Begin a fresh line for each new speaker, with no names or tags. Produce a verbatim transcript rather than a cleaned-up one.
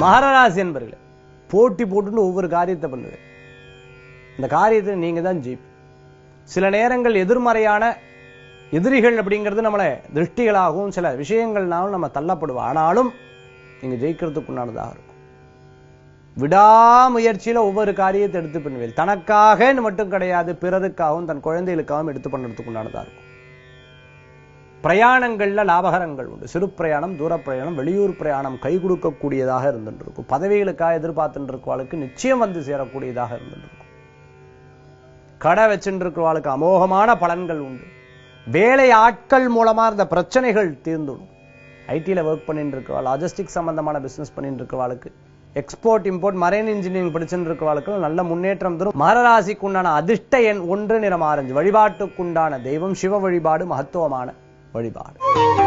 மகராசி என்பர்களே, போட்டி போட்டுன்னு ஒவ்வொரு காரியத்தை பண்ணுது. இந்த காரியத்தை நீங்க தான் ஜெயிப்பு. சில நேரங்கள் எதிர்மறையான எதிரிகள் அப்படிங்கிறது நம்மளை திருஷ்டிகளாகவும் சில விஷயங்கள்னாலும் நம்ம தள்ளப்படுவோம். ஆனாலும் நீங்க ஜெயிக்கிறதுக்கு உண்டானதாக இருக்கும். விடாமுயற்சியில ஒவ்வொரு காரியத்தை எடுத்து பண்ணுவேன். தனக்காக மட்டும் கிடையாது, பிறருக்காகவும் தன் குழந்தைகளுக்காகவும் எடுத்து பண்ணுறதுக்கு உண்டானதா இருக்கும். பிரயாணங்கள்ல லாபகரங்கள் உண்டு. சிறு பிரயாணம், தூர பிரயாணம், வெளியூர் பிரயாணம் கை கொடுக்கக்கூடியதாக இருந்துட்டு இருக்கும். பதவிகளுக்காக எதிர்பார்த்துட்டு இருக்கிறவாளுக்கு நிச்சயம் வந்து சேரக்கூடியதாக இருந்துட்டு இருக்கும். கடை வச்சுட்டு இருக்கிறவாளுக்கு அமோகமான பலன்கள் உண்டு. வேலை ஆட்கள் மூலமா இந்த பிரச்சனைகள் தீர்ந்துடும். ஐடியில் ஒர்க் பண்ணிட்டு இருக்கிறவாள், லாஜிஸ்டிக் சம்பந்தமான பிசினஸ் பண்ணிட்டு இருக்கிறவாளுக்கு, எக்ஸ்போர்ட் இம்போர்ட் மரைன் இன்ஜினியரிங் படிச்சுட்டு இருக்கிறவாளுக்கு நல்ல முன்னேற்றம் தரும். மகராசிக்கு உண்டான அதிர்ஷ்ட எண் ஒன்று, நிறம் ஆரஞ்சு. வழிபாட்டுக்குண்டான தெய்வம் சிவ வழிபாடு, மகத்துவமான வழிபாடு.